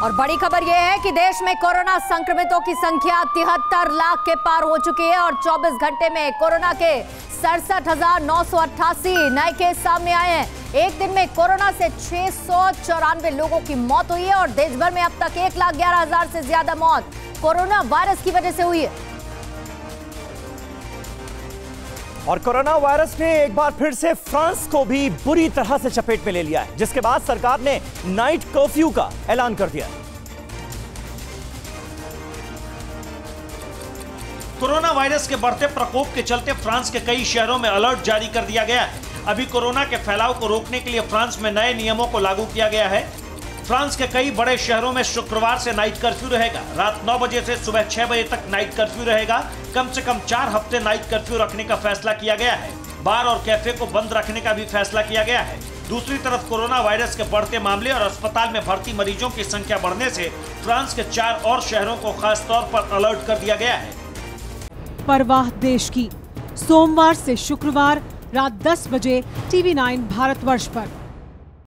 और बड़ी खबर यह है कि देश में कोरोना संक्रमितों की संख्या 73 लाख के पार हो चुकी है और 24 घंटे में कोरोना के 67,988 नए केस सामने आए हैं। एक दिन में कोरोना से 694 लोगों की मौत हुई है और देश भर में अब तक 1,11,000 से ज्यादा मौत कोरोना वायरस की वजह से हुई है। और कोरोना वायरस ने एक बार फिर से फ्रांस को भी बुरी तरह से चपेट में ले लिया है, जिसके बाद सरकार ने नाइट कर्फ्यू का ऐलान कर दिया है। कोरोना वायरस के बढ़ते प्रकोप के चलते फ्रांस के कई शहरों में अलर्ट जारी कर दिया गया है। अभी कोरोना के फैलाव को रोकने के लिए फ्रांस में नए नियमों को लागू किया गया है। फ्रांस के कई बड़े शहरों में शुक्रवार से नाइट कर्फ्यू रहेगा। रात 9 बजे से सुबह 6 बजे तक नाइट कर्फ्यू रहेगा। कम से कम 4 हफ्ते नाइट कर्फ्यू रखने का फैसला किया गया है। बार और कैफे को बंद रखने का भी फैसला किया गया है। दूसरी तरफ कोरोना वायरस के बढ़ते मामले और अस्पताल में भर्ती मरीजों की संख्या बढ़ने से फ्रांस के 4 और शहरों को खास तौर पर अलर्ट कर दिया गया है। परवाह देश की, सोमवार से शुक्रवार रात 10 बजे TV9 भारतवर्ष पर।